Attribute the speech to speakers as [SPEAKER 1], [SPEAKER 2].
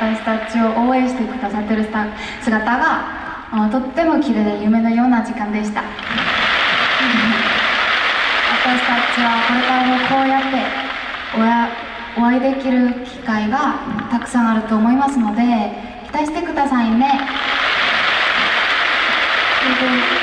[SPEAKER 1] 私たちを応援してくださってる姿がとっても綺麗で夢のような時間でした。私たちはこれからもこうやってお会いできる機会がたくさんあると思いますので、期待してくださいね。